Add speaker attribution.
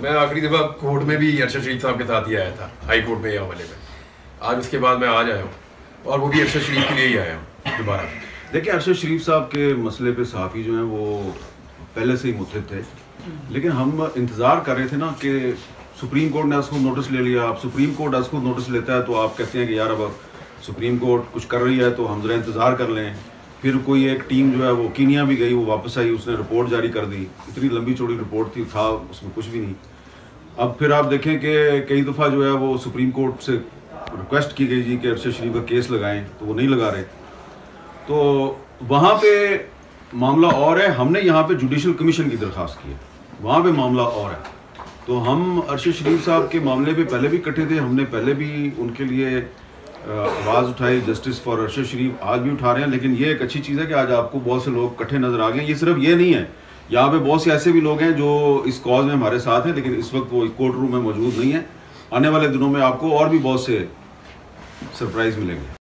Speaker 1: मैं आखिरी दफ़ा कोर्ट में भी अरशद शरीफ साहब के साथ ही आया था, हाई कोर्ट में या वाले में। आज उसके बाद मैं आज आया हूँ और वो भी अरशद शरीफ के लिए ही आया हूँ दोबारा।
Speaker 2: देखिए, अरशद शरीफ साहब के मसले पे सहाफ़ी जो हैं वो पहले से ही मुत्तहिद थे, लेकिन हम इंतज़ार कर रहे थे ना कि सुप्रीम कोर्ट ने उसको नोटिस ले लिया। अब सुप्रीम कोर्ट उसको नोटिस लेता है तो आप कहते हैं कि यार अब सुप्रीम कोर्ट कुछ कर रही है तो हम ज़रा इंतज़ार कर लें। फिर कोई एक टीम जो है वो कीनिया भी गई, वो वापस आई, उसने रिपोर्ट जारी कर दी। इतनी लंबी चौड़ी रिपोर्ट थी, था उसमें कुछ भी नहीं। अब फिर आप देखें कि कई दफ़ा जो है वो सुप्रीम कोर्ट से रिक्वेस्ट की गई जी कि अरशद शरीफ का केस लगाएं, तो वो नहीं लगा रहे। तो वहाँ पे मामला और है, हमने यहाँ पे जुडिशल कमीशन की दरख्वास्त की है, वहाँ पे मामला और है। तो हम अरशद शरीफ साहब के मामले पे पहले भी इकट्ठे थे, हमने पहले भी उनके लिए आवाज़ उठाई, जस्टिस फॉर अरशद शरीफ, आज भी उठा रहे हैं। लेकिन ये एक अच्छी चीज़ है कि आज आपको बहुत से लोग इकट्ठे नज़र आ गए। ये सिर्फ ये नहीं है, यहाँ पे बहुत से ऐसे भी लोग हैं जो इस कॉज में हमारे साथ हैं, लेकिन इस वक्त वो कोर्ट रूम में मौजूद नहीं है। आने वाले दिनों में आपको और भी बहुत से सरप्राइज़ मिलेंगे।